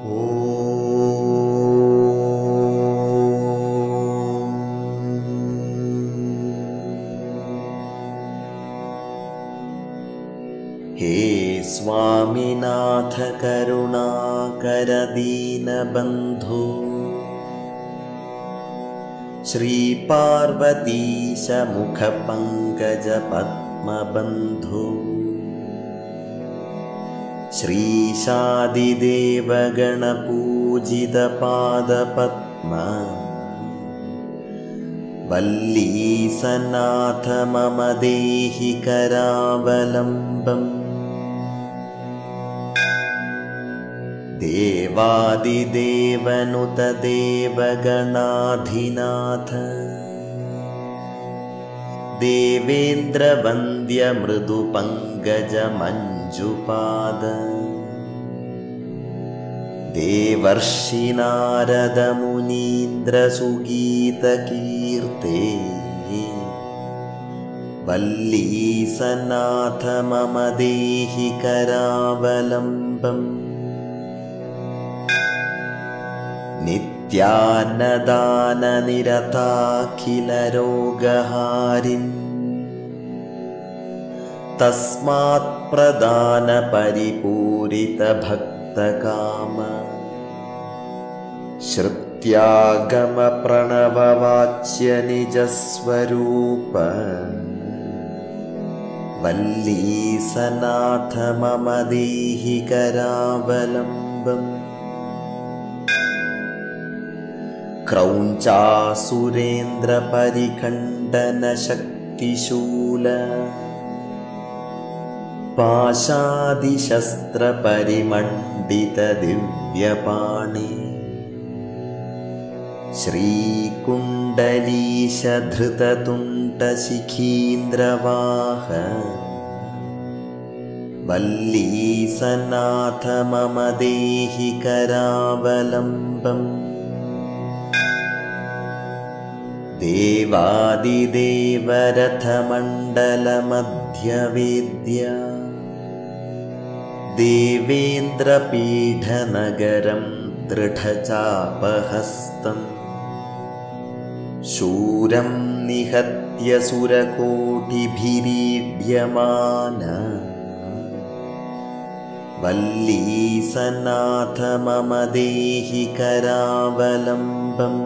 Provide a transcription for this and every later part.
हे स्वामिनाथ करुणाकर दीनबन्धो श्रीपार्वतीश मुखपङ्कज पद्मबन्धो श्रीशादिदेव गणपूजितपादपद्म वल्लीसनाथ मम देहि करावलम्बम् देवादिदेवनुत देवगणाधिनाथ देवेन्द्रवन्द्य मृदुपङ्कज मञ्जुपाद देवर्षि नारद मुनीन्द्र सुगीतकीर्ते वल्लीसनाथ मम देहि करावलम्बम् नित्यान्नदाननिरताखिलरोगहारिन् तस्मात् प्रदान परिपूरितभक्तकाम श्रुत्यागम प्रणववाच्य निजस्वरूप वल्लीसनाथ मम देहि करावलम्बम् क्रौञ्चासुरेन्द्रपरिखण्डनशक्तिशूल पाशादिशस्त्रपरिमण्डितदिव्यपाणि श्रीकुण्डलीशधृततुण्डशिखीन्द्रवाह वल्लीसनाथ मम देहि करावलम्बम् देवादिदेवरथमण्डलमध्यवेद्य देवेन्द्रपीठनगरं दृढचापहस्तम् शूरं निहत्य सुरकोटिभिरीड्यमान वल्लीसनाथ मम देहि करावलम्बम्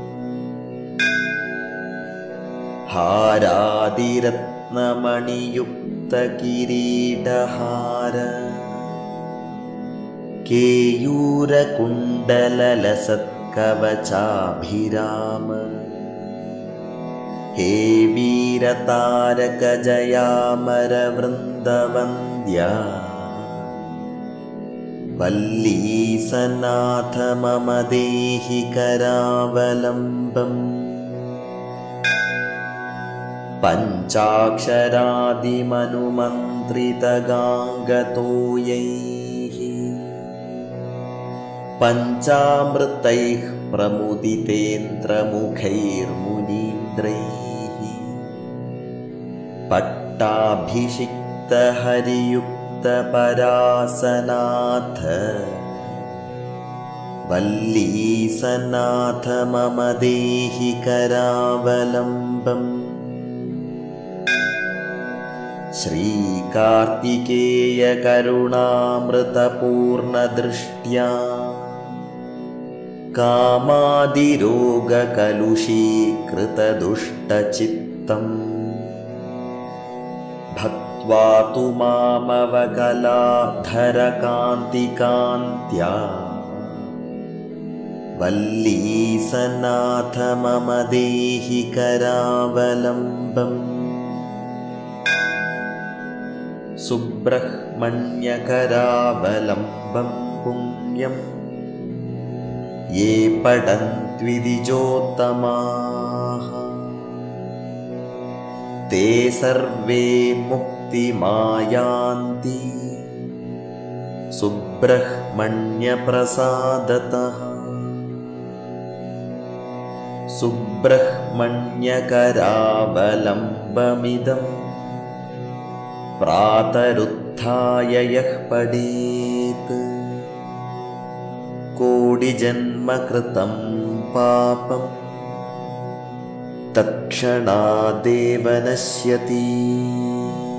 हारादिरत्नमणियुक्तकिरीटहार केयूरकुण्डललसत्कवचाभिराम हे वीरतारकजयामरवृन्दवन्द्या वल्लीसनाथ मम देहि करावलम्बम् पञ्चाक्षरादिमनुमन्त्रितगाङ्गतोयैः पञ्चामृतैः प्रमुदितेन्द्रमुखैर्मुनीन्द्रैः पट्टाभिषिक्तहरियुक्तपरासनाथ वल्लीसनाथ मम देहि करावलम्बम् श्रीकार्तिकेय करुणामृतपूर्णदृष्ट्या कामादिरोगकलुषीकृतदुष्टचित्तम् भक्त्वा तु मामवकलाधरकान्तिकान्त्या वल्लीसनाथ मम देहि करावलम्बम् सुब्रह्मण्यकरावलम्बं पुण्यं ये पठन्त्विदिजोत्तमाः ते सर्वे मुक्तिमायान्ति सुब्रह्मण्यप्रसादतः सुब्रह्मण्यकरावलम्बमिदं प्रातरुत्थाय यः पठेत् कोटिजन्मकृतं पापं तत्क्षणादेव नश्यति।